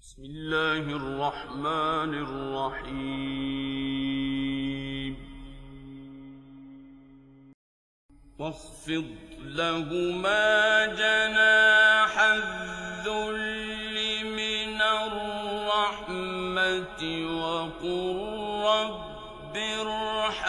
بسم الله الرحمن الرحيم واخفض لهما جناح الذل من الرحمة وقل رب ارحمهما